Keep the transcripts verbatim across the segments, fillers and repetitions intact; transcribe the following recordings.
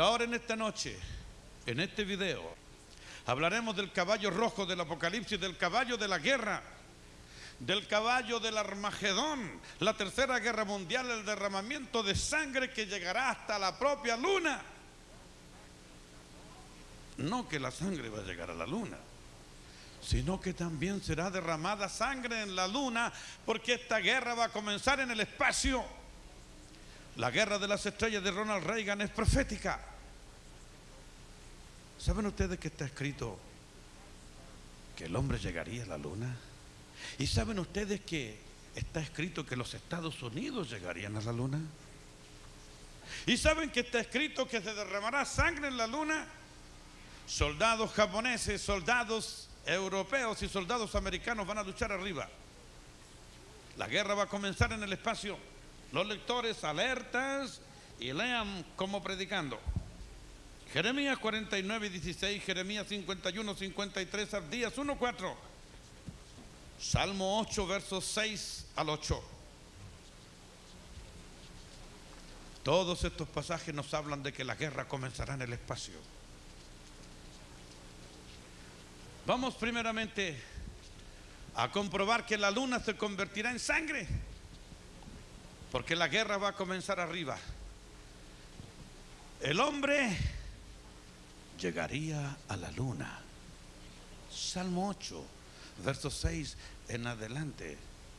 Pero ahora en esta noche, en este video, hablaremos del caballo rojo del Apocalipsis, del caballo de la guerra, del caballo del Armagedón, la tercera guerra mundial, el derramamiento de sangre que llegará hasta la propia luna. No que la sangre va a llegar a la luna, sino que también será derramada sangre en la luna, porque esta guerra va a comenzar en el espacio. La guerra de las estrellas de Ronald Reagan es profética. ¿Saben ustedes que está escrito que el hombre llegaría a la luna? ¿Y saben ustedes que está escrito que los Estados Unidos llegarían a la luna? ¿Y saben que está escrito que se derramará sangre en la luna? Soldados japoneses, soldados europeos y soldados americanos van a luchar arriba. La guerra va a comenzar en el espacio. Los lectores alertas y lean como predicando. Jeremías cuarenta y nueve, dieciséis, Jeremías cincuenta y uno, cincuenta y tres, Abdías uno, cuatro. Salmo ocho, versos seis al ocho. Todos estos pasajes nos hablan de que la guerra comenzará en el espacio. Vamos primeramente a comprobar que la luna se convertirá en sangre, porque la guerra va a comenzar arriba. El hombre llegaría a la luna. Salmo ocho, verso seis en adelante.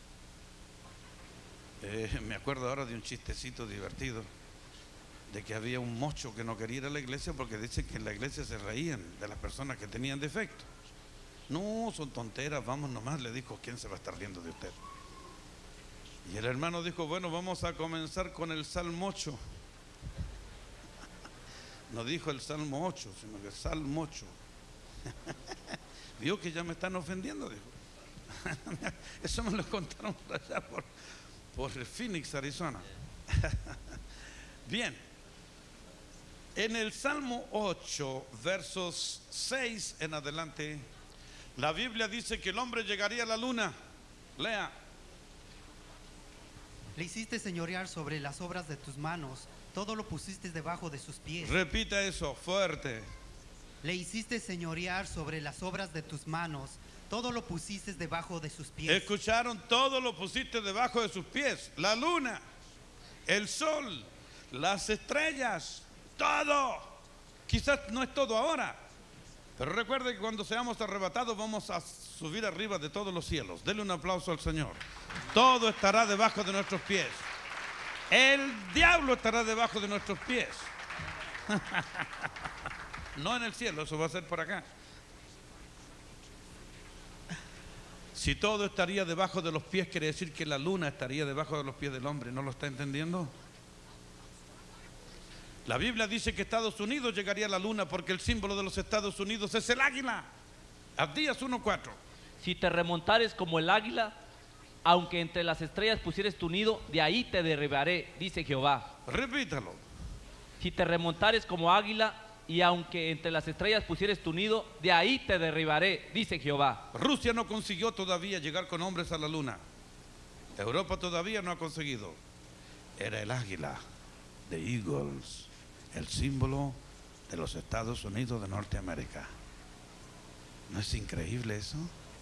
Eh, me acuerdo ahora de un chistecito divertido, de que había un mocho que no quería ir a la iglesia porque dicen que en la iglesia se reían de las personas que tenían defecto. No, son tonteras, vamos nomás, le dijo, ¿quién se va a estar riendo de usted? Y el hermano dijo, bueno, vamos a comenzar con el Salmo ocho. No dijo el Salmo ocho, sino que el Salmo ocho. Vio que ya me están ofendiendo, dijo. Eso me lo contaron por allá, por, por Phoenix, Arizona. Bien. En el Salmo ocho, versos seis en adelante, la Biblia dice que el hombre llegaría a la luna. Lea. Le hiciste señorear sobre las obras de tus manos, todo lo pusiste debajo de sus pies. Repita eso, fuerte. Le hiciste señorear sobre las obras de tus manos, todo lo pusiste debajo de sus pies. ¿Escucharon? Todo lo pusiste debajo de sus pies. La luna, el sol, las estrellas, todo. Quizás no es todo ahora, pero recuerde que cuando seamos arrebatados vamos a subir arriba de todos los cielos. Denle un aplauso al Señor. Todo estará debajo de nuestros pies. El diablo estará debajo de nuestros pies. No en el cielo, eso va a ser por acá. Si todo estaría debajo de los pies, quiere decir que la luna estaría debajo de los pies del hombre. ¿No lo está entendiendo? La Biblia dice que Estados Unidos llegaría a la luna porque el símbolo de los Estados Unidos es el águila. Abdías uno, cuatro. Si te remontares como el águila, aunque entre las estrellas pusieres tu nido, de ahí te derribaré, dice Jehová. Repítalo. Si te remontares como águila, y aunque entre las estrellas pusieres tu nido, de ahí te derribaré, dice Jehová. Rusia no consiguió todavía llegar con hombres a la luna. Europa todavía no ha conseguido. Era el águila, the Eagles, el símbolo de los Estados Unidos de Norteamérica. ¿No es increíble eso?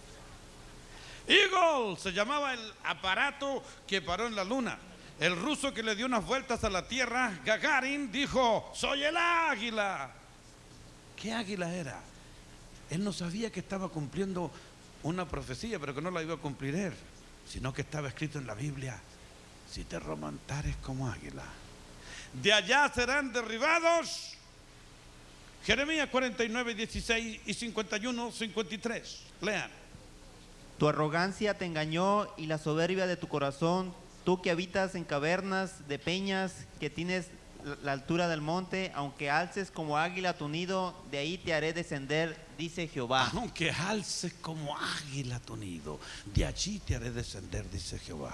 Eagle se llamaba el aparato que paró en la luna. El ruso que le dio unas vueltas a la tierra, Gagarin, dijo, soy el águila. ¿Qué águila era? Él no sabía que estaba cumpliendo una profecía, pero que no la iba a cumplir él, sino que estaba escrito en la Biblia, si te remontares como águila, de allá serán derribados. Jeremías cuarenta y nueve, dieciséis y cincuenta y uno, cincuenta y tres. Lean. Tu arrogancia te engañó y la soberbia de tu corazón, tú que habitas en cavernas de peñas, que tienes la altura del monte, aunque alces como águila tu nido, de ahí te haré descender, dice Jehová. Aunque alces como águila tu nido, de allí te haré descender, dice Jehová.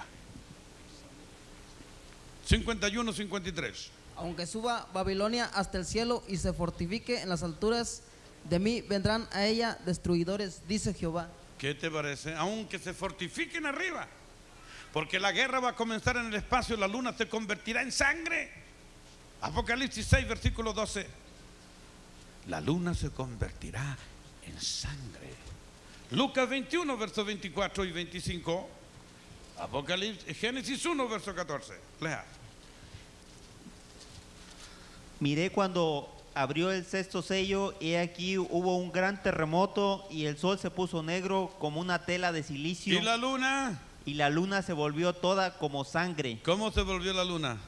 cincuenta y uno, cincuenta y tres. Aunque suba Babilonia hasta el cielo y se fortifique en las alturas, de mí vendrán a ella destruidores, dice Jehová. ¿Qué te parece? Aunque se fortifiquen arriba, porque la guerra va a comenzar en el espacio, la luna se convertirá en sangre. Apocalipsis seis, versículo doce. La luna se convertirá en sangre. Lucas veintiuno, versos veinticuatro y veinticinco. Apocalipsis, Génesis uno, verso catorce. Lea. Miré cuando abrió el sexto sello, y aquí hubo un gran terremoto, y el sol se puso negro como una tela de silicio. ¿Y la luna? Y la luna se volvió toda como sangre. ¿Cómo se volvió la luna?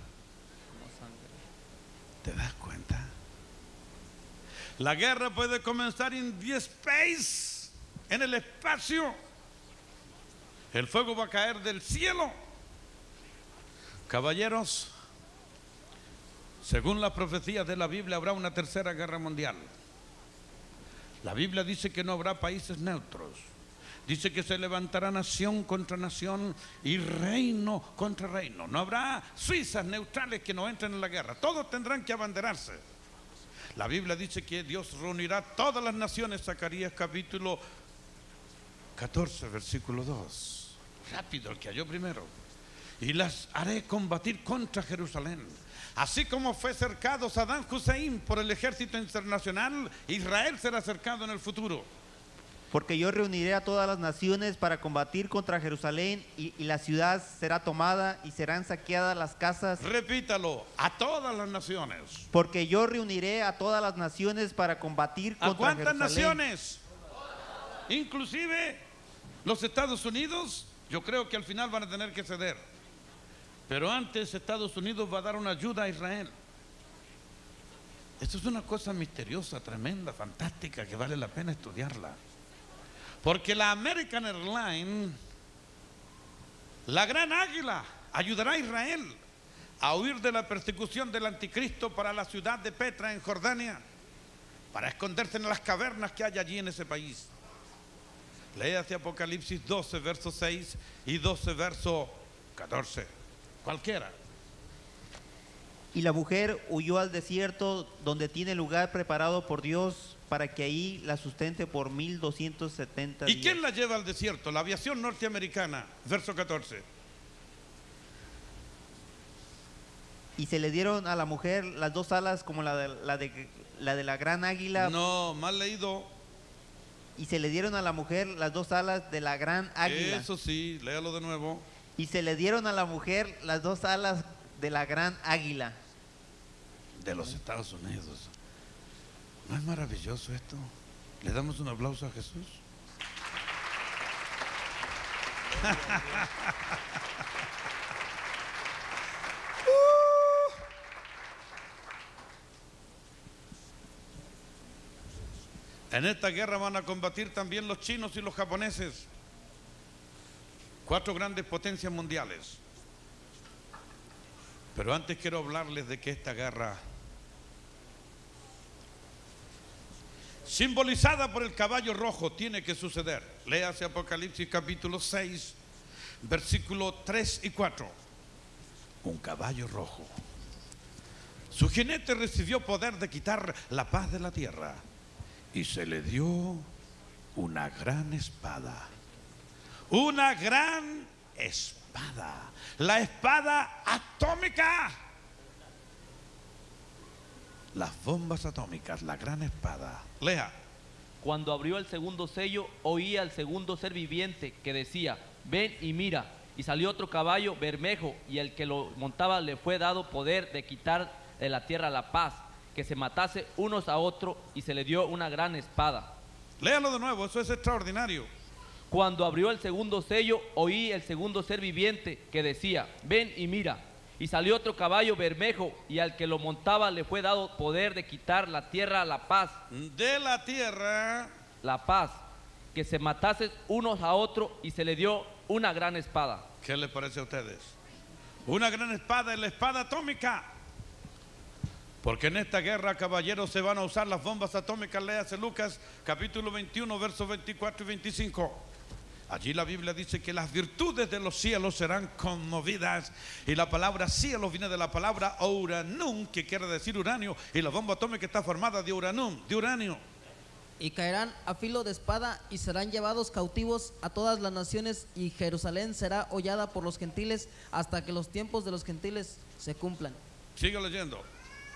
¿Te das cuenta? La guerra puede comenzar en the space, en el espacio. El fuego va a caer del cielo. Caballeros, según las profecías de la Biblia, habrá una tercera guerra mundial. La Biblia dice que no habrá países neutros. Dice que se levantará nación contra nación y reino contra reino. No habrá Suizas neutrales que no entren en la guerra. Todos tendrán que abanderarse. La Biblia dice que Dios reunirá todas las naciones. Zacarías capítulo catorce, versículo dos. Rápido, el que halló primero. Y las haré combatir contra Jerusalén. Así como fue cercado Saddam Hussein por el ejército internacional, Israel será cercado en el futuro. Porque yo reuniré a todas las naciones para combatir contra Jerusalén, y, y la ciudad será tomada y serán saqueadas las casas. Repítalo, a todas las naciones. Porque yo reuniré a todas las naciones para combatir ¿A contra cuántas Jerusalén. naciones? Inclusive los Estados Unidos, yo creo que al final van a tener que ceder. Pero antes Estados Unidos va a dar una ayuda a Israel. Esto es una cosa misteriosa, tremenda, fantástica, que vale la pena estudiarla. Porque la American Airlines, la gran águila, ayudará a Israel a huir de la persecución del anticristo para la ciudad de Petra en Jordania, para esconderse en las cavernas que hay allí en ese país. Léase Apocalipsis doce, verso seis y doce, verso catorce. Cualquiera. Y la mujer huyó al desierto, donde tiene lugar preparado por Dios, para que ahí la sustente por mil doscientos setenta días. ¿Y quién la lleva al desierto? La aviación norteamericana. Verso catorce. Y se le dieron a la mujer las dos alas como la de la, de, la, de la gran águila. No, mal leído. Y se le dieron a la mujer las dos alas de la gran águila. Eso sí, léalo de nuevo. Y se le dieron a la mujer las dos alas de la gran águila. De los Estados Unidos. ¿No es maravilloso esto? ¿Le damos un aplauso a Jesús? En esta guerra van a combatir también los chinos y los japoneses. Cuatro grandes potencias mundiales. Pero antes quiero hablarles de que esta guerra, simbolizada por el caballo rojo, tiene que suceder. Léase Apocalipsis capítulo seis, versículos tres y cuatro. Un caballo rojo. Su jinete recibió poder de quitar la paz de la tierra y se le dio una gran espada. Una gran espada. La espada atómica. Las bombas atómicas, la gran espada. Lea. Cuando abrió el segundo sello, oí al segundo ser viviente que decía: ven y mira. Y salió otro caballo bermejo, y el que lo montaba le fue dado poder de quitar de la tierra la paz, que se matase unos a otros, y se le dio una gran espada. Léalo de nuevo, eso es extraordinario. Cuando abrió el segundo sello, oí el segundo ser viviente que decía: ven y mira. Y salió otro caballo bermejo, y al que lo montaba le fue dado poder de quitar la tierra la paz. De la tierra. La paz, que se matase unos a otros, y se le dio una gran espada. ¿Qué les parece a ustedes? Una gran espada es la espada atómica. Porque en esta guerra, caballeros, se van a usar las bombas atómicas. Léase Lucas capítulo veintiuno, versos veinticuatro y veinticinco. Allí la Biblia dice que las virtudes de los cielos serán conmovidas. Y la palabra cielo viene de la palabra uranum, que quiere decir uranio. Y la bomba atómica está formada de uranum, de uranio. Y caerán a filo de espada y serán llevados cautivos a todas las naciones, y Jerusalén será hollada por los gentiles hasta que los tiempos de los gentiles se cumplan. Sigue leyendo.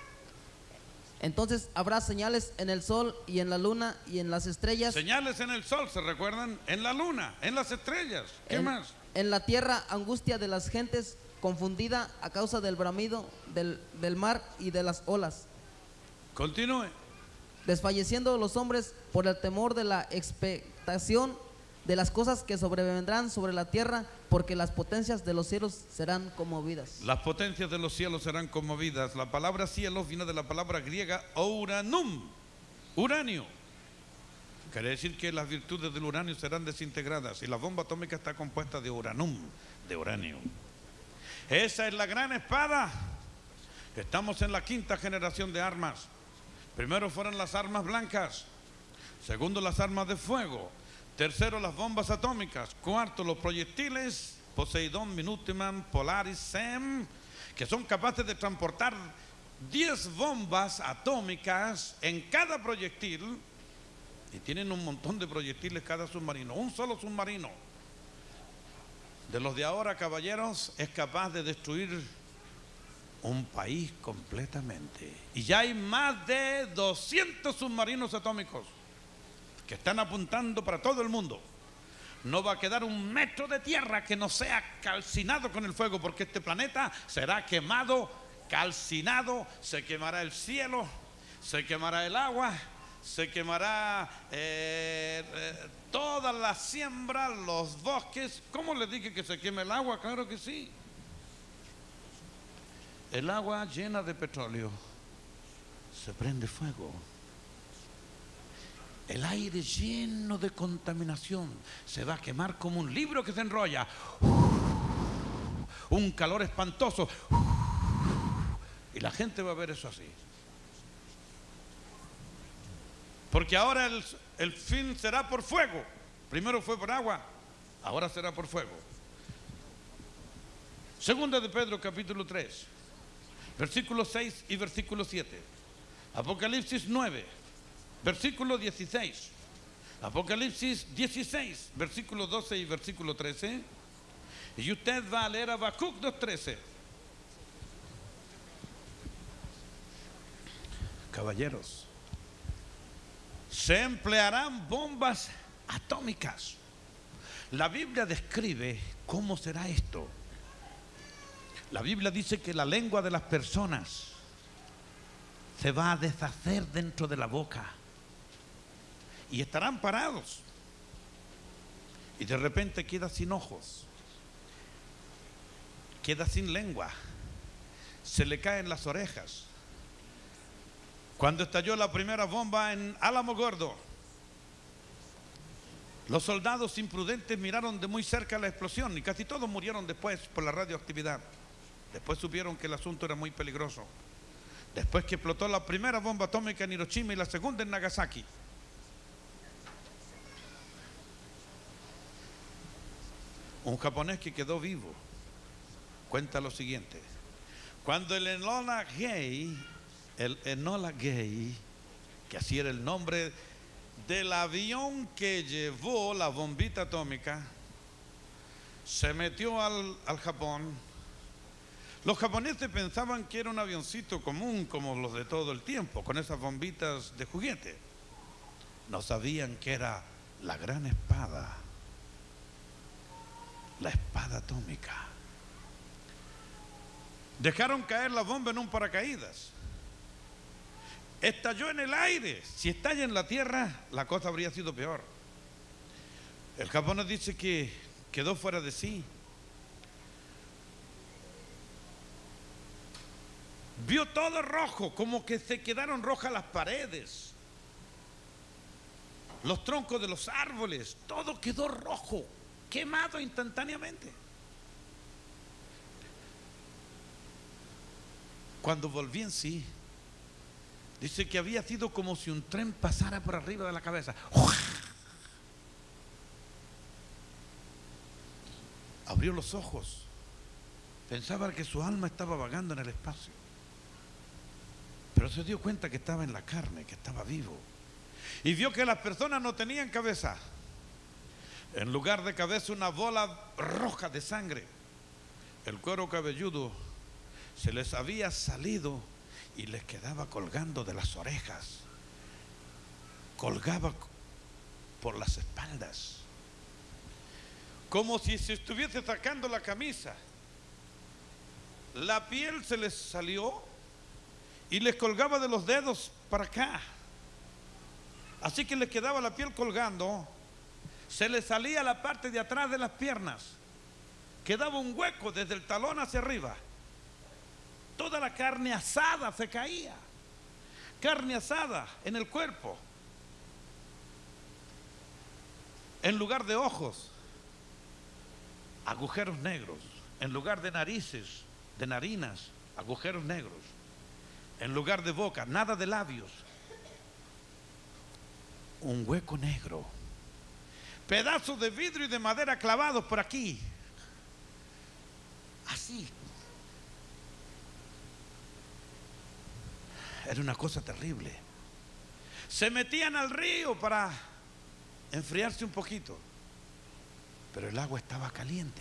Entonces habrá señales en el sol y en la luna y en las estrellas. Señales en el sol, ¿se recuerdan? En la luna, en las estrellas. ¿Qué en, más? En la tierra, angustia de las gentes, confundida a causa del bramido del, del mar y de las olas. Continúe. Desfalleciendo los hombres por el temor de la expectación de las cosas que sobrevendrán sobre la tierra, porque las potencias de los cielos serán conmovidas. Las potencias de los cielos serán conmovidas. La palabra cielos viene de la palabra griega uranum, uranio. Quiere decir que las virtudes del uranio serán desintegradas y la bomba atómica está compuesta de uranum, de uranio. Esa es la gran espada. Estamos en la quinta generación de armas. Primero fueron las armas blancas, segundo las armas de fuego, tercero las bombas atómicas, cuarto los proyectiles Poseidón, Minuteman, Polaris, Sem, que son capaces de transportar diez bombas atómicas en cada proyectil, y tienen un montón de proyectiles cada submarino. Un solo submarino de los de ahora, caballeros, es capaz de destruir un país completamente. Y ya hay más de doscientos submarinos atómicos que están apuntando para todo el mundo. No va a quedar un metro de tierra que no sea calcinado con el fuego, porque este planeta será quemado, calcinado. Se quemará el cielo, se quemará el agua, se quemará eh, eh, toda la siembra, los bosques. ¿Cómo les dije que se queme el agua? Claro que sí. El agua llena de petróleo se prende fuego. El aire lleno de contaminación se va a quemar como un libro que se enrolla. Un calor espantoso. Y la gente va a ver eso así. Porque ahora el, el fin será por fuego. Primero fue por agua, ahora será por fuego. Segunda de Pedro, capítulo tres. Versículo seis y versículo siete. Apocalipsis nueve, versículo dieciséis. Apocalipsis dieciséis, versículo doce y versículo trece. Y usted va a leer Habacuc dos trece. Caballeros, se emplearán bombas atómicas. La Biblia describe cómo será esto. La Biblia dice que la lengua de las personas se va a deshacer dentro de la boca y estarán parados y de repente queda sin ojos, queda sin lengua, se le caen las orejas. Cuando estalló la primera bomba en Álamo Gordo, los soldados imprudentes miraron de muy cerca la explosión y casi todos murieron después por la radioactividad. Después supieron que el asunto era muy peligroso. Después que explotó la primera bomba atómica en Hiroshima y la segunda en Nagasaki, un japonés que quedó vivo cuenta lo siguiente: cuando el Enola Gay, el Enola Gay, que así era el nombre del avión que llevó la bombita atómica, se metió al, al Japón, los japoneses pensaban que era un avioncito común como los de todo el tiempo, con esas bombitas de juguete. No sabían que era la gran espada, la espada atómica. Dejaron caer la bomba en un paracaídas. Estalló en el aire. Si estalla en la tierra, la cosa habría sido peor. El japonés dice que quedó fuera de sí. Vio todo rojo, como que se quedaron rojas las paredes, los troncos de los árboles, todo quedó rojo, quemado instantáneamente. Cuando volví en sí, dice que había sido como si un tren pasara por arriba de la cabeza. Abrió los ojos, pensaba que su alma estaba vagando en el espacio, pero se dio cuenta que estaba en la carne, que estaba vivo, y vio que las personas no tenían cabeza. En lugar de cabeza, una bola roja de sangre. El cuero cabelludo se les había salido y les quedaba colgando de las orejas, colgaba por las espaldas, como si se estuviese sacando la camisa. La piel se les salió y les colgaba de los dedos para acá, así que les quedaba la piel colgando, se les salía la parte de atrás de las piernas, quedaba un hueco desde el talón hacia arriba. Toda la carne asada se caía, carne asada en el cuerpo. En lugar de ojos, agujeros negros. En lugar de narices, de narinas, agujeros negros. En lugar de boca, nada de labios, un hueco negro. Pedazos de vidrio y de madera clavados por aquí, así. Era una cosa terrible. Se metían al río para enfriarse un poquito, pero el agua estaba caliente.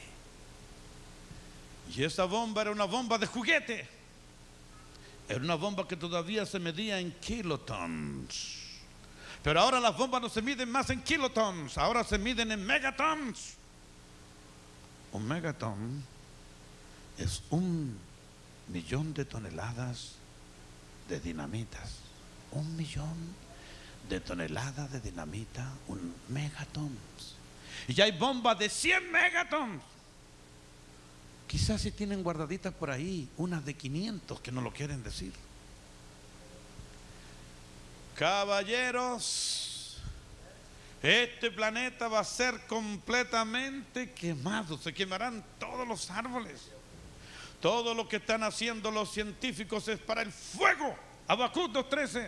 Y esa bomba era una bomba de juguete. Era una bomba que todavía se medía en kilotons. Pero ahora las bombas no se miden más en kilotons, ahora se miden en megatons. Un megaton es un millón de toneladas de dinamitas. Un millón de toneladas de dinamita, un megatons. Y ya hay bombas de cien megatons. Quizás si tienen guardaditas por ahí unas de quinientos que no lo quieren decir. Caballeros, este planeta va a ser completamente quemado. Se quemarán todos los árboles. Todo lo que están haciendo los científicos es para el fuego. Habacuc dos trece.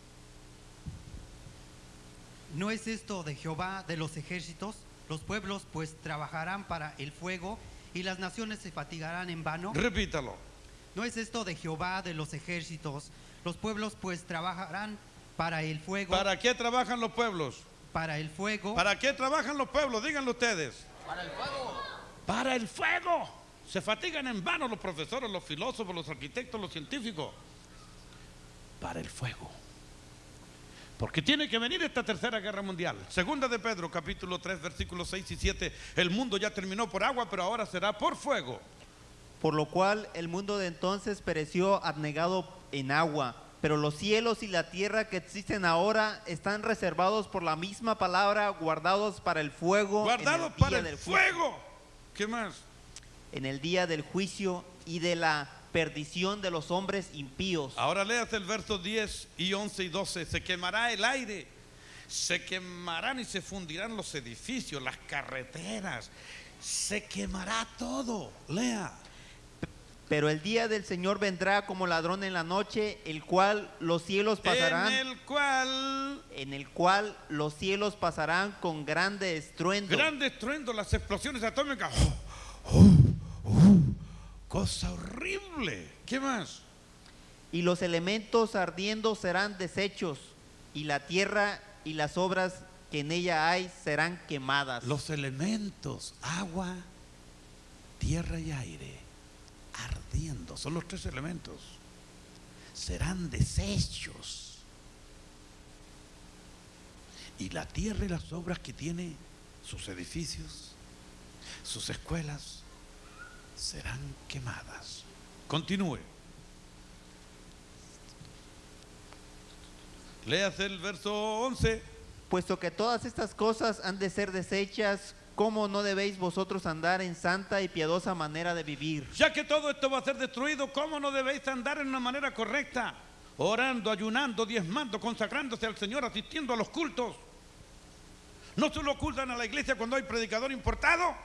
¿No es esto de Jehová de los ejércitos? Los pueblos pues trabajarán para el fuego y las naciones se fatigarán en vano. Repítalo. ¿No es esto de Jehová de los ejércitos? Los pueblos pues trabajarán para el fuego. ¿Para qué trabajan los pueblos? Para el fuego. ¿Para qué trabajan los pueblos? Díganlo ustedes. Para el fuego. Para el fuego. Se fatigan en vano los profesores, los filósofos, los arquitectos, los científicos. Para el fuego. Porque tiene que venir esta tercera guerra mundial. Segunda de Pedro, capítulo tres, versículos seis y siete. El mundo ya terminó por agua, pero ahora será por fuego. Por lo cual el mundo de entonces pereció abnegado en agua, pero los cielos y la tierra que existen ahora están reservados por la misma palabra, guardados para el fuego. Guardados en el para día el del fuego. ¿Qué más? En el día del juicio y de la perdición de los hombres impíos. Ahora léase el verso diez y once y doce. Se quemará el aire, se quemarán y se fundirán los edificios, las carreteras, se quemará todo. Lea. Pero el día del Señor vendrá como ladrón en la noche, el cual los cielos pasarán. En el cual. En el cual los cielos pasarán con grande estruendo. Grande estruendo, las explosiones atómicas. Oh, oh, oh. Cosa horrible. ¿Qué más? Y los elementos ardiendo serán deshechos, y la tierra y las obras que en ella hay serán quemadas. Los elementos, agua, tierra y aire, ardiendo, son los tres elementos, serán deshechos. Y la tierra y las obras que tiene, sus edificios, sus escuelas, serán quemadas. Continúe. Léase el verso once. Puesto que todas estas cosas han de ser deshechas, ¿cómo no debéis vosotros andar en santa y piadosa manera de vivir? Ya que todo esto va a ser destruido, ¿cómo no debéis andar en una manera correcta? Orando, ayunando, diezmando, consagrándose al Señor, asistiendo a los cultos. ¿No solo ocultan a la iglesia cuando hay predicador importado?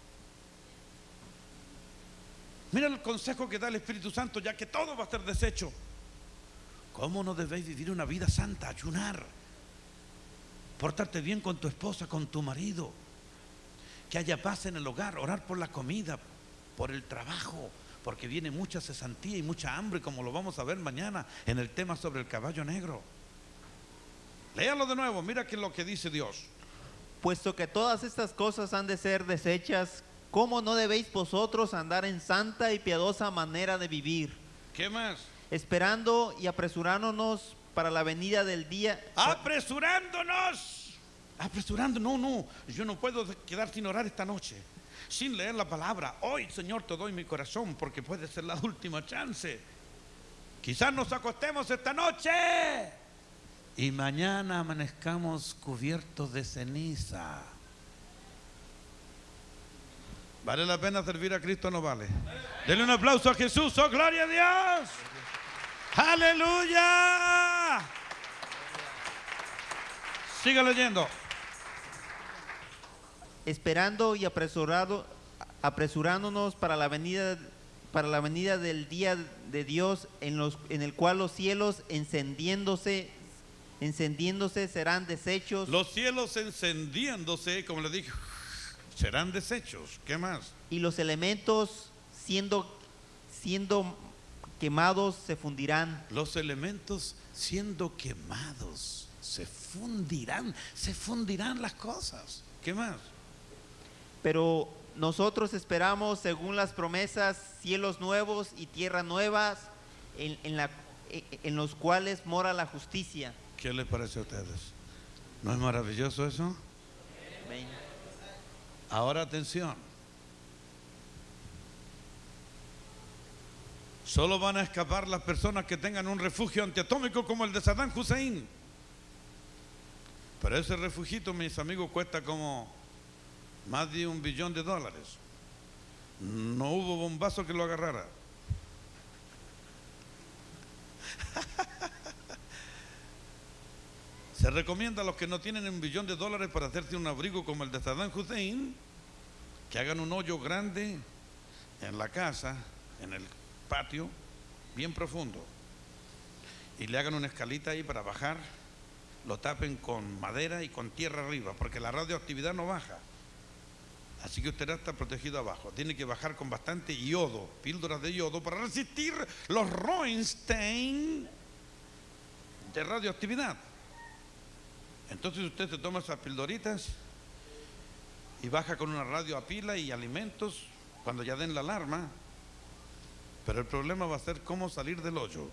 Mira el consejo que da el Espíritu Santo, ya que todo va a ser deshecho. ¿Cómo no debéis vivir una vida santa? Ayunar, portarte bien con tu esposa, con tu marido, que haya paz en el hogar, orar por la comida, por el trabajo, porque viene mucha cesantía y mucha hambre, como lo vamos a ver mañana en el tema sobre el caballo negro. Léalo de nuevo, mira que es lo que dice Dios. Puesto que todas estas cosas han de ser deshechas, ¿cómo no debéis vosotros andar en santa y piadosa manera de vivir? ¿Qué más? esperando y apresurándonos para la venida del día. Apresurándonos. Apresurando, no, no. Yo no puedo quedar sin orar esta noche, sin leer la palabra. Hoy, Señor, te doy mi corazón porque puede ser la última chance. Quizás nos acostemos esta noche y mañana amanezcamos cubiertos de ceniza. ¿Vale la pena servir a Cristo o no vale? Denle un aplauso a Jesús. ¡Oh, gloria a Dios! ¡Aleluya! Siga leyendo. Esperando y apresurado, apresurándonos para la venida, para la venida del día de Dios, en, los, en el cual los cielos encendiéndose, encendiéndose serán deshechos. Los cielos encendiéndose, como le dije, serán deshechos. ¿Qué más? Y los elementos siendo, siendo quemados se fundirán. Los elementos siendo quemados se fundirán, se fundirán las cosas. ¿Qué más? Pero nosotros esperamos, según las promesas, cielos nuevos y tierras nuevas, en, en, la, en los cuales mora la justicia. ¿Qué les parece a ustedes? ¿No es maravilloso eso? Amén. Ahora atención. Solo van a escapar las personas que tengan un refugio antiatómico como el de Saddam Hussein. Pero ese refugito, mis amigos, cuesta como más de un billón de dólares. No hubo bombazo que lo agarrara. Se recomienda a los que no tienen un billón de dólares para hacerse un abrigo como el de Saddam Hussein, que hagan un hoyo grande en la casa, en el patio, bien profundo, y le hagan una escalita ahí para bajar, lo tapen con madera y con tierra arriba, porque la radioactividad no baja. Así que usted está protegido abajo. Tiene que bajar con bastante yodo, píldoras de yodo, para resistir los Roentgen de radioactividad. Entonces usted se toma esas pildoritas y baja con una radio a pila y alimentos cuando ya den la alarma. Pero el problema va a ser cómo salir del hoyo.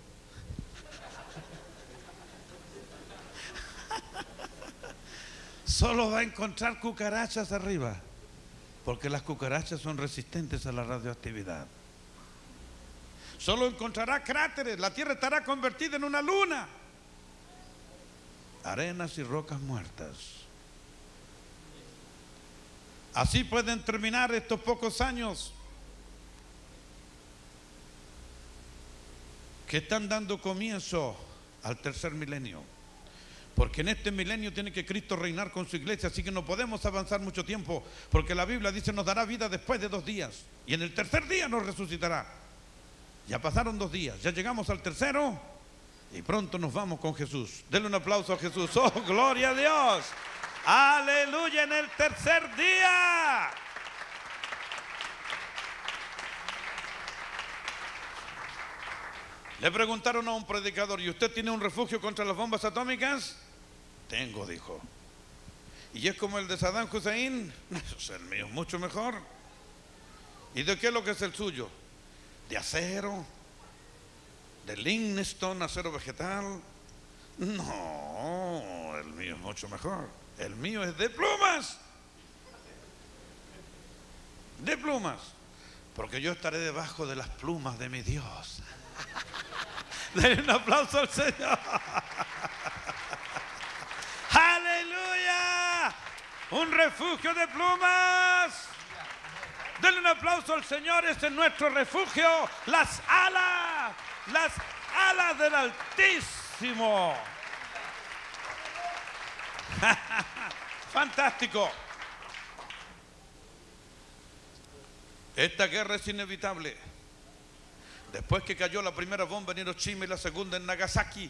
Solo va a encontrar cucarachas arriba, porque las cucarachas son resistentes a la radioactividad. Solo encontrará cráteres, la tierra estará convertida en una luna, arenas y rocas muertas. Así pueden terminar estos pocos años que están dando comienzo al tercer milenio. Porque en este milenio tiene que Cristo reinar con su iglesia, así que no podemos avanzar mucho tiempo, porque la Biblia dice nos dará vida después de dos días y en el tercer día nos resucitará. Ya pasaron dos días, ya llegamos al tercero y pronto nos vamos con Jesús. Denle un aplauso a Jesús. ¡Oh, gloria a Dios! ¡Aleluya! En el tercer día. Le preguntaron a un predicador: ¿y usted tiene un refugio contra las bombas atómicas? Tengo, dijo. ¿Y es como el de Saddam Hussein? Eso es el mío, mucho mejor. ¿Y de qué es lo que es el suyo? ¿De acero? ¿De limestone, acero vegetal? No, el mío es mucho mejor. El mío es de plumas. De plumas. Porque yo estaré debajo de las plumas de mi Dios. Denle un aplauso al Señor. ¡Aleluya! Un refugio de plumas. Denle un aplauso al Señor. Este es nuestro refugio. Las alas. Las alas del Altísimo. Fantástico. Esta guerra es inevitable. Después que cayó la primera bomba en Hiroshima y la segunda en Nagasaki,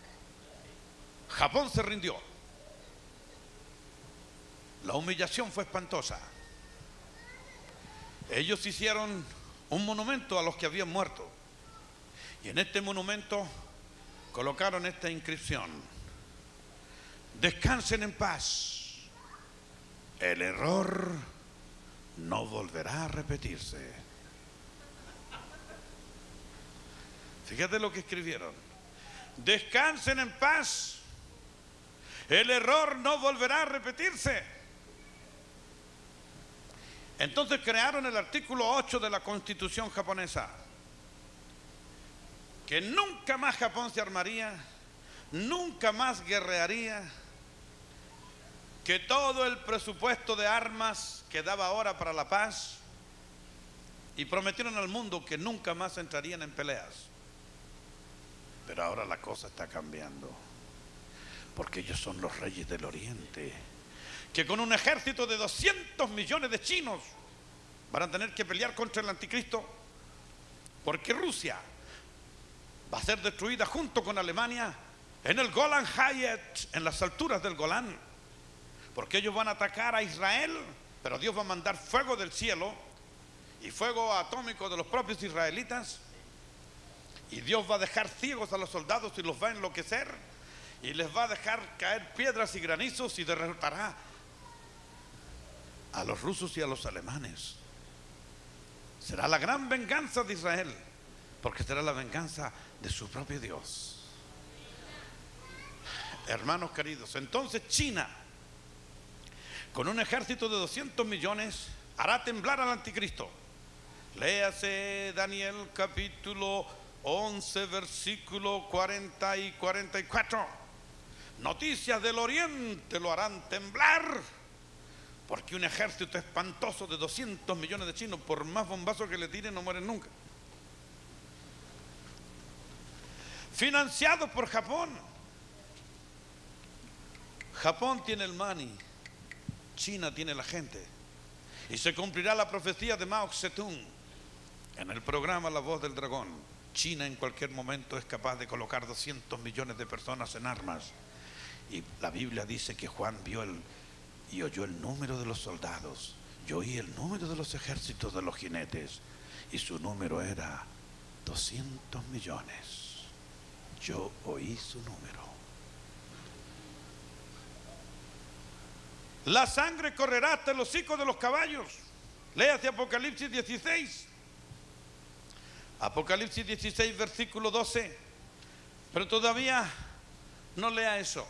Japón se rindió. La humillación fue espantosa. Ellos hicieron un monumento a los que habían muerto. Y en este monumento colocaron esta inscripción: descansen en paz. El error no volverá a repetirse. Fíjate lo que escribieron. Descansen en paz. El error no volverá a repetirse. Entonces crearon el artículo ocho de la Constitución japonesa, que nunca más Japón se armaría, nunca más guerrearía, que todo el presupuesto de armas quedaba ahora para la paz, y prometieron al mundo que nunca más entrarían en peleas. Pero ahora la cosa está cambiando, porque ellos son los reyes del Oriente, que con un ejército de doscientos millones de chinos van a tener que pelear contra el anticristo, porque Rusia va a ser destruida junto con Alemania en el Golan Heights, en las alturas del Golán, porque ellos van a atacar a Israel, pero Dios va a mandar fuego del cielo y fuego atómico de los propios israelitas, y Dios va a dejar ciegos a los soldados y los va a enloquecer, y les va a dejar caer piedras y granizos, y derrotará a los rusos y a los alemanes. Será la gran venganza de Israel, porque será la venganza de su propio Dios. Hermanos queridos, entonces China, con un ejército de doscientos millones, hará temblar al anticristo. Léase Daniel capítulo once, versículo cuarenta y cuarenta y cuatro. Noticias del Oriente lo harán temblar, porque un ejército espantoso de doscientos millones de chinos, por más bombazos que le tiren, no mueren nunca. Financiados por Japón. Japón tiene el money, China tiene la gente. Y se cumplirá la profecía de Mao Zedong en el programa La Voz del Dragón. China en cualquier momento es capaz de colocar doscientos millones de personas en armas. Y la Biblia dice que Juan vio el, y oyó el número de los soldados. Yo oí el número de los ejércitos de los jinetes, y su número era doscientos millones. Yo oí su número. La sangre correrá hasta el hocico de los caballos. Léate Apocalipsis dieciséis. Apocalipsis dieciséis, versículo doce. Pero todavía no lea eso.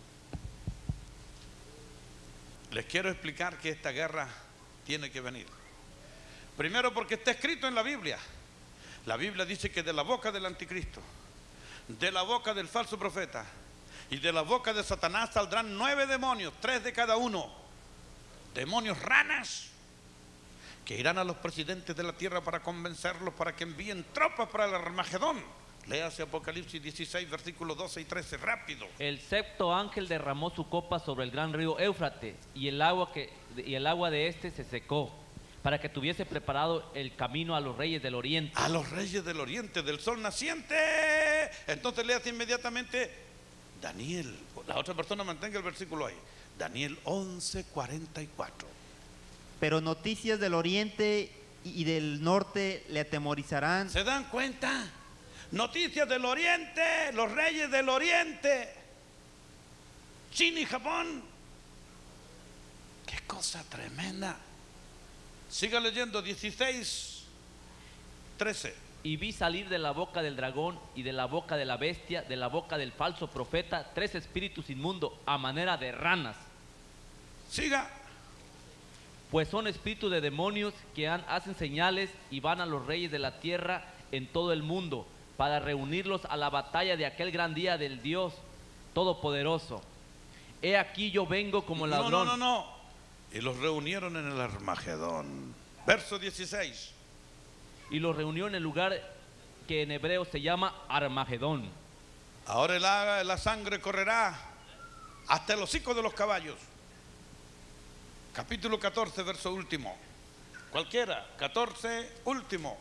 Les quiero explicar que esta guerra tiene que venir. Primero, porque está escrito en la Biblia. La Biblia dice que de la boca del anticristo, de la boca del falso profeta y de la boca de Satanás saldrán nueve demonios, tres de cada uno. Demonios ranas, que irán a los presidentes de la tierra para convencerlos para que envíen tropas para el Armagedón. Léase Apocalipsis dieciséis, versículos doce y trece, rápido. El sexto ángel derramó su copa sobre el gran río Éufrates, y el agua que y el agua de este se secó, para que tuviese preparado el camino a los reyes del oriente. A los reyes del oriente, del sol naciente. Entonces léase inmediatamente Daniel. La otra persona mantenga el versículo ahí. Daniel once, cuarenta y cuatro. Pero noticias del oriente y del norte le atemorizarán. ¿Se dan cuenta? Noticias del oriente, los reyes del oriente, China y Japón. Qué cosa tremenda. Siga leyendo dieciséis, trece. Y vi salir de la boca del dragón y de la boca de la bestia, de la boca del falso profeta, tres espíritus inmundos a manera de ranas. Siga. Pues son espíritus de demonios que han, hacen señales y van a los reyes de la tierra en todo el mundo, para reunirlos a la batalla de aquel gran día del Dios Todopoderoso. He aquí yo vengo como ladrón. No, no, no, no. Y los reunieron en el Armagedón. Verso dieciséis. Y los reunió en el lugar que en hebreo se llama Armagedón. Ahora el agua, la sangre correrá hasta el hocico de los caballos. Capítulo catorce, verso último. Cualquiera, catorce, último.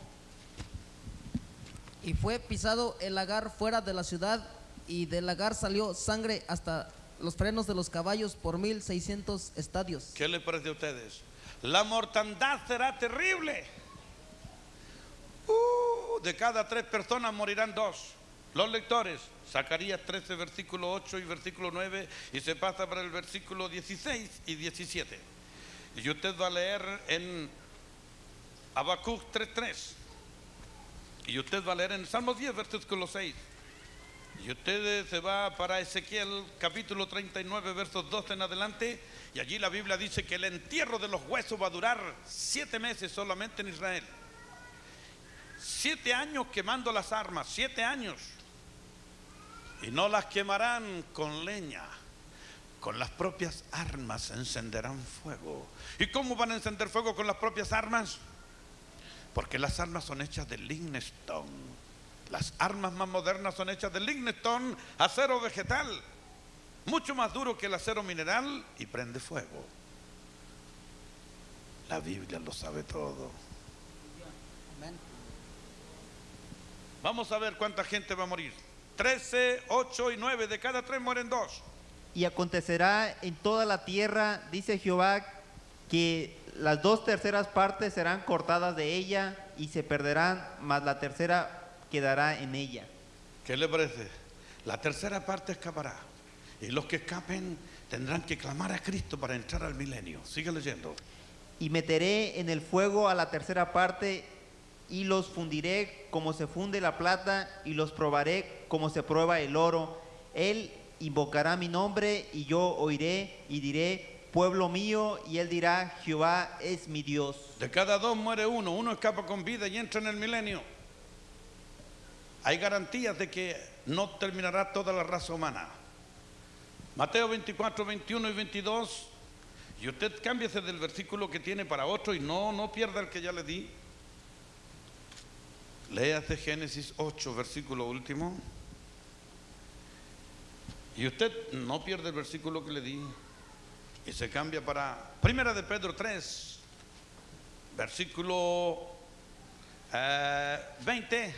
Y fue pisado el lagar fuera de la ciudad, y del lagar salió sangre hasta los frenos de los caballos por mil seiscientos estadios. ¿Qué les parece a ustedes? La mortandad será terrible. Uh, de cada tres personas morirán dos. Los lectores, Zacarías trece, versículo ocho y versículo nueve, y se pasa para el versículo dieciséis y diecisiete. Y usted va a leer en Habacuc tres tres. Y usted va a leer en Salmo diez, versículo seis. Y usted se va para Ezequiel capítulo treinta y nueve, versos doce en adelante. Y allí la Biblia dice que el entierro de los huesos va a durar siete meses solamente en Israel. Siete años quemando las armas, siete años. Y no las quemarán con leña. Con las propias armas encenderán fuego. ¿Y cómo van a encender fuego con las propias armas? Porque las armas son hechas de lignestone. Las armas más modernas son hechas de lignestone, acero vegetal, mucho más duro que el acero mineral y prende fuego. La Biblia lo sabe todo. Vamos a ver cuánta gente va a morir. Trece, ocho y nueve, de cada tres mueren dos. Y acontecerá en toda la tierra, dice Jehová, que las dos terceras partes serán cortadas de ella y se perderán, mas la tercera quedará en ella. ¿Qué le parece? La tercera parte escapará. Y los que escapen tendrán que clamar a Cristo para entrar al milenio. Sigue leyendo. Y meteré en el fuego a la tercera parte y los fundiré como se funde la plata y los probaré como se prueba el oro. Él invocará mi nombre y yo oiré y diré, pueblo mío, y él dirá, Jehová es mi Dios. De cada dos muere uno, uno escapa con vida y entra en el milenio. Hay garantías de que no terminará toda la raza humana. Mateo veinticuatro, veintiuno y veintidós. Y usted cámbiese del versículo que tiene para otro y no, no pierda el que ya le di. Léase Génesis ocho, versículo último. Y usted no pierde el versículo que le di. Y se cambia para Primera de Pedro tres, versículo eh, veinte.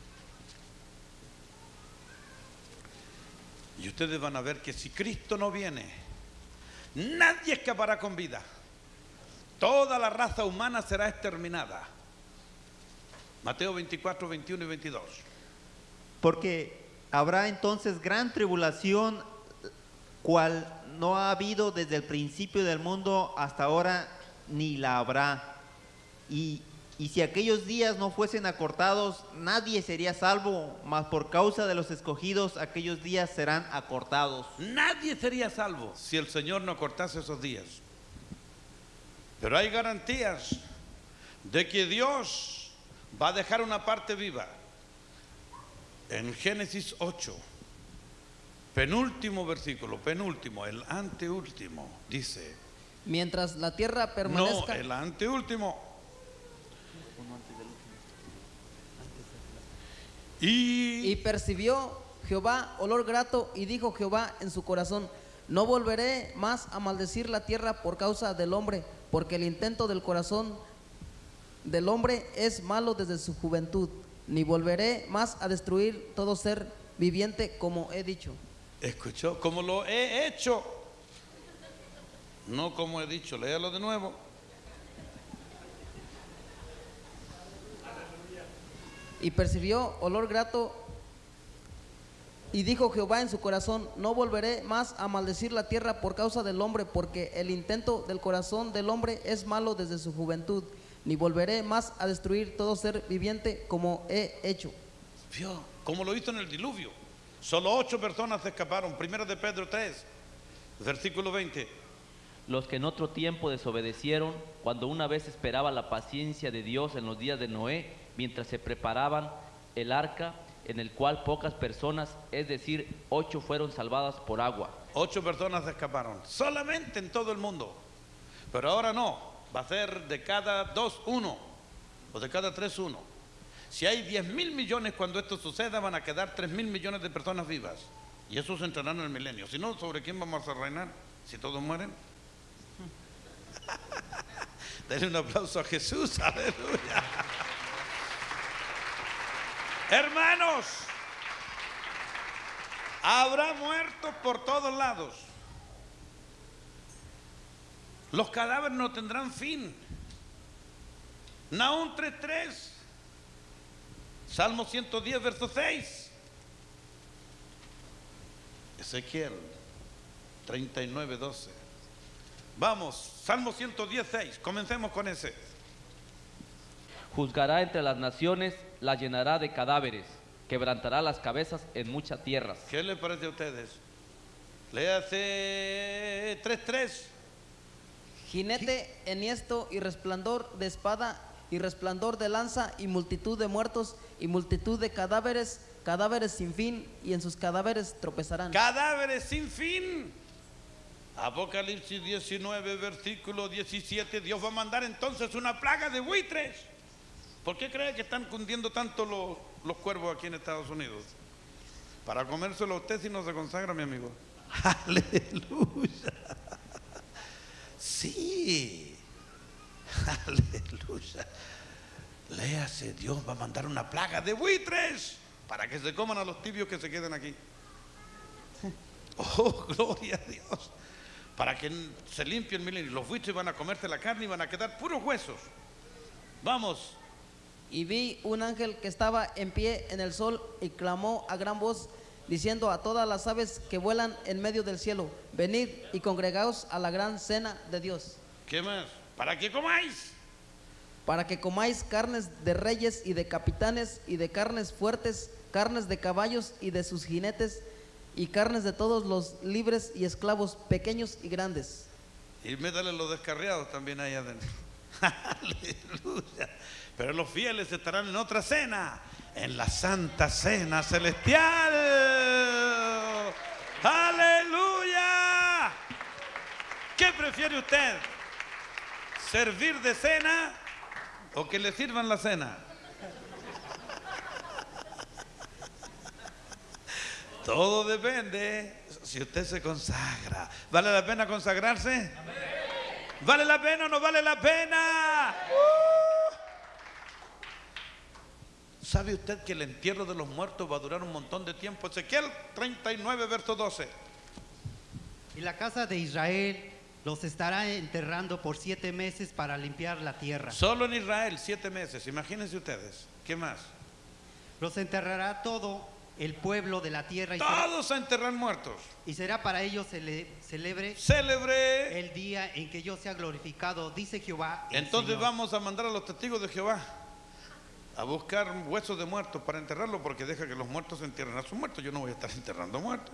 Y ustedes van a ver que si Cristo no viene, nadie escapará con vida. Toda la raza humana será exterminada. Mateo veinticuatro, veintiuno y veintidós. Porque habrá entonces gran tribulación, cual no ha habido desde el principio del mundo hasta ahora, ni la habrá. Y, y si aquellos días no fuesen acortados, nadie sería salvo, mas por causa de los escogidos, aquellos días serán acortados. Nadie sería salvo si el Señor no cortase esos días. Pero hay garantías de que Dios va a dejar una parte viva. En Génesis ocho, penúltimo versículo, penúltimo, el anteúltimo, dice. Mientras la tierra permanezca. No, el anteúltimo. Y, Y percibió Jehová olor grato y dijo Jehová en su corazón, no volveré más a maldecir la tierra por causa del hombre, porque el intento del corazón del hombre es malo desde su juventud, ni volveré más a destruir todo ser viviente como he dicho. ¿Escuchó? Como lo he hecho. No como he dicho, léalo de nuevo. Y percibió olor grato y dijo Jehová en su corazón, no volveré más a maldecir la tierra por causa del hombre, porque el intento del corazón del hombre es malo desde su juventud, ni volveré más a destruir todo ser viviente como he hecho. ¿Vio? Como lo hizo en el diluvio. Solo ocho personas escaparon. Primera de Pedro tres, versículo veinte. Los que en otro tiempo desobedecieron, cuando una vez esperaba la paciencia de Dios en los días de Noé, mientras se preparaban el arca, en el cual pocas personas, es decir, ocho fueron salvadas por agua. Ocho personas escaparon, solamente en todo el mundo. Pero ahora no, va a ser de cada dos, uno, o de cada tres, uno. Si hay diez mil millones cuando esto suceda, van a quedar tres mil millones de personas vivas. Y esos entrarán en el milenio. Si no, ¿sobre quién vamos a reinar? Si todos mueren. Denle un aplauso a Jesús, aleluya. Hermanos, habrá muertos por todos lados. Los cadáveres no tendrán fin. Nahum tres tres, Salmo ciento diez, verso seis, Ezequiel treinta y nueve, doce. Vamos, Salmo ciento diez, seis, comencemos con ese. Juzgará entre las naciones, la llenará de cadáveres, quebrantará las cabezas en muchas tierras. ¿Qué les parece a ustedes? Léase tres tres. Jinete enhiesto y resplandor de espada y resplandor de lanza y multitud de muertos y multitud de cadáveres, cadáveres sin fin, y en sus cadáveres tropezarán. Cadáveres sin fin. Apocalipsis diecinueve, versículo diecisiete. Dios va a mandar entonces una plaga de buitres. ¿Por qué cree que están cundiendo tanto los, los cuervos aquí en Estados Unidos? Para comérselo a usted si no se consagra, mi amigo. Aleluya. Sí. Aleluya. Léase, Dios va a mandar una plaga de buitres para que se coman a los tibios que se queden aquí. Oh, gloria a Dios. Para que se limpien, miren, los buitres van a comerse la carne y van a quedar puros huesos. Vamos. Y vi un ángel que estaba en pie en el sol y clamó a gran voz, diciendo a todas las aves que vuelan en medio del cielo: venid y congregaos a la gran cena de Dios. ¿Qué más? ¿Para qué comáis? Para que comáis carnes de reyes y de capitanes y de carnes fuertes, carnes de caballos y de sus jinetes, y carnes de todos los libres y esclavos, pequeños y grandes. Y métale los descarriados también ahí adentro. Aleluya. Pero los fieles estarán en otra cena, en la santa cena celestial. Aleluya. ¿Qué prefiere usted? ¿Servir de cena o que le sirvan la cena? Todo depende si usted se consagra. ¿Vale la pena consagrarse? ¿Vale la pena o no vale la pena? Uh. ¿Sabe usted que el entierro de los muertos va a durar un montón de tiempo? Ezequiel treinta y nueve, verso doce. Y la casa de Israel los estará enterrando por siete meses para limpiar la tierra. Solo en Israel, siete meses. Imagínense ustedes. ¿Qué más? Los enterrará todo el pueblo de la tierra y será, Todos a enterrar muertos. y será para ellos cele- celebre Célebre. el día en que yo sea glorificado, dice Jehová el Entonces Señor. vamos a mandar a los testigos de Jehová a buscar huesos de muertos para enterrarlos, porque deja que los muertos entierren a sus muertos. Yo no voy a estar enterrando muertos.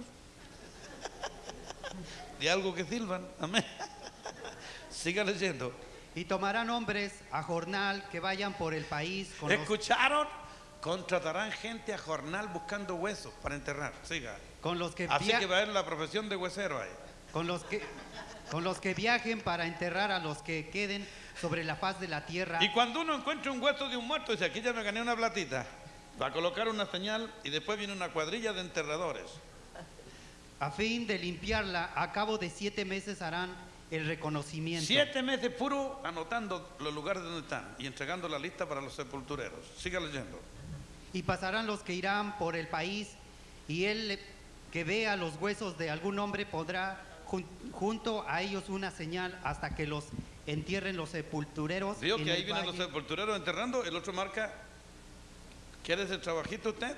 De algo que sirvan. Amén. Siga leyendo. Y tomarán hombres a jornal que vayan por el país con los, ¿Escucharon? Contratarán gente a jornal buscando huesos para enterrar. Siga. con los que Así via- que va a haber la profesión de huesero ahí. con los que con los que viajen para enterrar a los que queden sobre la faz de la tierra. Y cuando uno encuentra un hueso de un muerto, dice: aquí ya me gané una platita. Va a colocar una señal y después viene una cuadrilla de enterradores. A fin de limpiarla, a cabo de siete meses harán el reconocimiento. Siete meses puro anotando los lugares donde están y entregando la lista para los sepultureros. Siga leyendo. Y pasarán los que irán por el país, y él que vea los huesos de algún hombre pondrá jun- junto a ellos una señal hasta que los entierren los sepultureros. Vio en que ahí el vienen los valle. sepultureros enterrando, el otro marca: ¿quiere ese trabajito usted?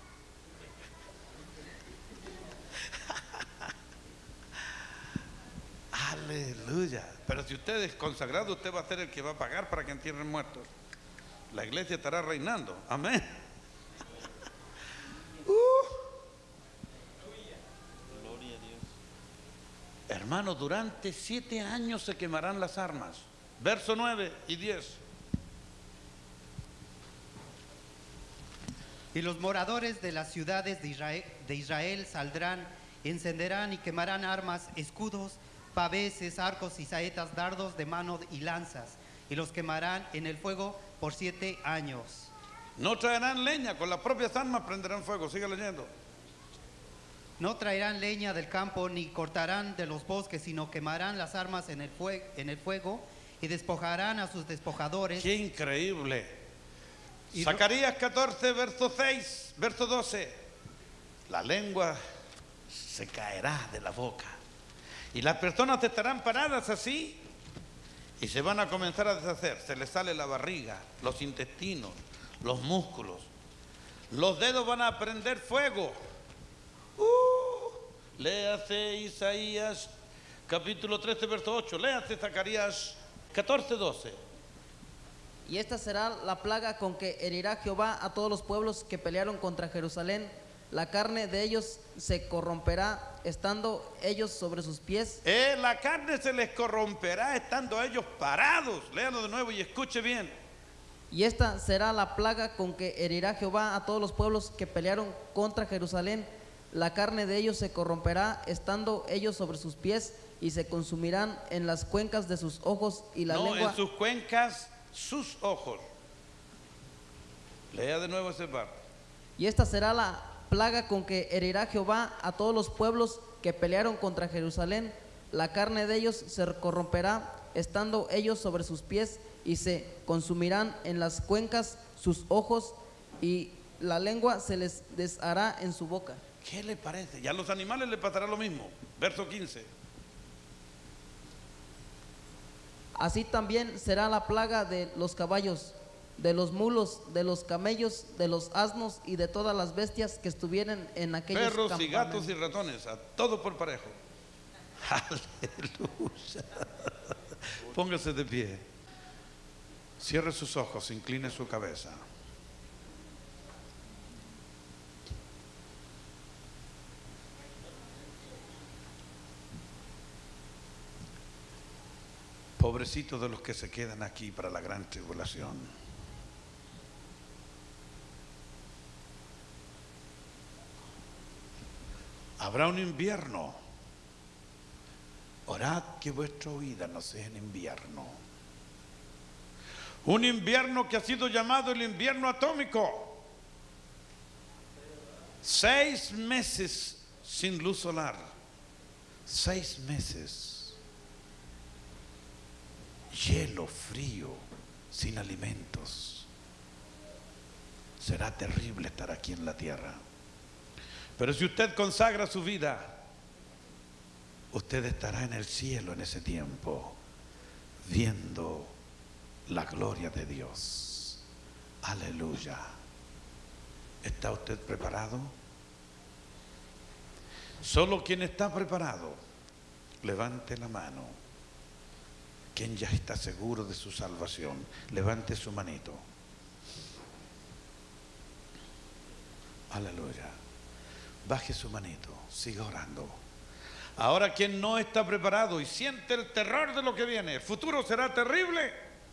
Aleluya. Pero si usted es consagrado, usted va a ser el que va a pagar para que entierren muertos. La iglesia estará reinando. Amén. Uh. Hermanos, durante siete años se quemarán las armas. Verso nueve y diez. Y los moradores de las ciudades de Israel, de Israel saldrán, encenderán y quemarán armas, escudos, paveses, arcos y saetas, dardos de mano y lanzas, y los quemarán en el fuego por siete años. No traerán leña, con las propias armas prenderán fuego. Siga leyendo. No traerán leña del campo ni cortarán de los bosques, sino quemarán las armas en el, fue- en el fuego y despojarán a sus despojadores. Qué increíble. Y Zacarías catorce, verso seis, verso doce. La lengua se caerá de la boca y las personas estarán paradas así y se van a comenzar a deshacer. Se les sale la barriga, los intestinos, los músculos. Los dedos van a prender fuego. Uh, léase Isaías capítulo trece, verso ocho. Léase Zacarías catorce, doce. Y esta será la plaga con que herirá Jehová a todos los pueblos que pelearon contra Jerusalén. La carne de ellos se corromperá, estando ellos sobre sus pies. Eh, la carne se les corromperá estando ellos parados. Léalo de nuevo y escuche bien. Y esta será la plaga con que herirá Jehová a todos los pueblos que pelearon contra Jerusalén. La carne de ellos se corromperá, estando ellos sobre sus pies, y se consumirán en las cuencas de sus ojos, y la No, lengua... en sus cuencas, sus ojos. Lea de nuevo ese parte. Y esta será la plaga con que herirá Jehová a todos los pueblos que pelearon contra Jerusalén. La carne de ellos se corromperá, estando ellos sobre sus pies, y se consumirán en las cuencas sus ojos, y la lengua se les deshará en su boca. ¿Qué le parece? Ya a los animales les pasará lo mismo. Verso quince. Así también será la plaga de los caballos, de los mulos, de los camellos, de los asnos y de todas las bestias que estuvieran en aquellos Perros y gatos campamentos. y ratones, a todo por parejo. Aleluya. Póngase de pie. Cierre sus ojos, incline su cabeza. Pobrecitos de los que se quedan aquí para la gran tribulación. Habrá un invierno. Orad que vuestra huida no sea en invierno. Un invierno que ha sido llamado el invierno atómico. Seis meses sin luz solar. Seis meses. Hielo, frío, sin alimentos. Será terrible estar aquí en la tierra. Pero si usted consagra su vida, usted estará en el cielo en ese tiempo, viendo la gloria de Dios. Aleluya. ¿Está usted preparado? Solo quien está preparado, levante la mano. Quien ya está seguro de su salvación, levante su manito. Aleluya. Baje su manito, siga orando. Ahora, quien no está preparado y siente el terror de lo que viene, el futuro será terrible.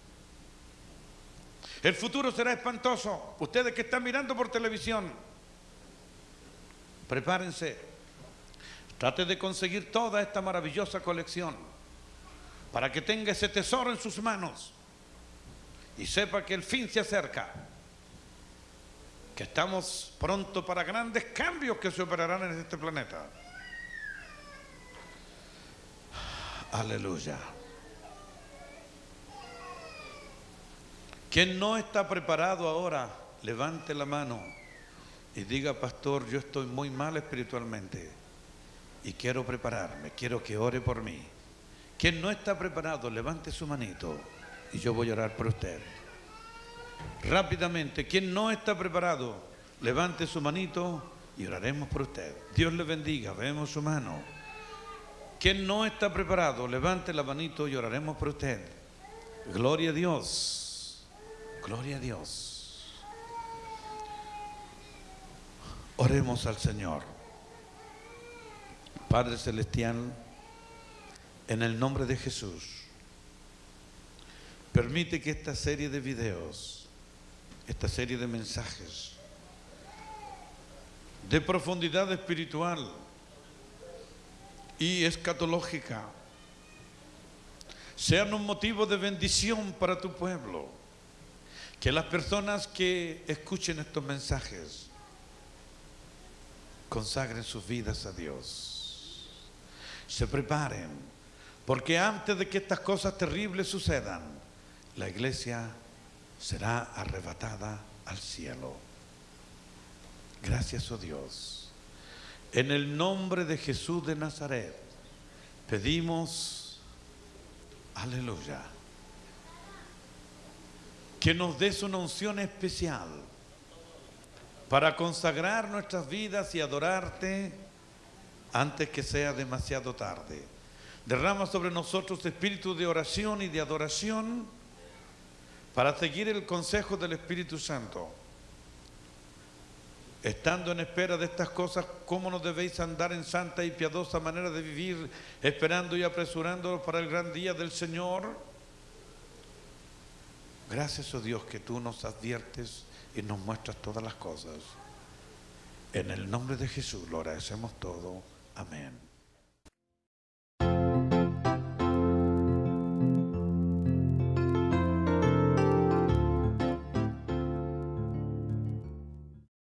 El futuro será espantoso. Ustedes que están mirando por televisión, prepárense. Trate de conseguir toda esta maravillosa colección para que tenga ese tesoro en sus manos y sepa que el fin se acerca, que estamos pronto para grandes cambios que se operarán en este planeta. Aleluya. Quien no está preparado ahora, levante la mano y diga: pastor, yo estoy muy mal espiritualmente y quiero prepararme, quiero que ore por mí. Quien no está preparado, levante su manito y yo voy a orar por usted. Rápidamente, quien no está preparado, levante su manito y oraremos por usted. Dios le bendiga, vemos su mano. Quien no está preparado, levante la manito y oraremos por usted. Gloria a Dios, gloria a Dios. Oremos al Señor. Padre Celestial, en el nombre de Jesús, permite que esta serie de videos, esta serie de mensajes de profundidad espiritual y escatológica sean un motivo de bendición para tu pueblo. Que las personas que escuchen estos mensajes consagren sus vidas a Dios, se preparen, porque antes de que estas cosas terribles sucedan, la iglesia será arrebatada al cielo. Gracias, oh Dios. En el nombre de Jesús de Nazaret, pedimos, aleluya, que nos des una unción especial para consagrar nuestras vidas y adorarte antes que sea demasiado tarde. Derrama sobre nosotros espíritu de oración y de adoración para seguir el consejo del Espíritu Santo. Estando en espera de estas cosas, ¿cómo no debéis andar en santa y piadosa manera de vivir, esperando y apresurándonos para el gran día del Señor? Gracias, oh Dios, que tú nos adviertes y nos muestras todas las cosas. En el nombre de Jesús lo agradecemos todo. Amén.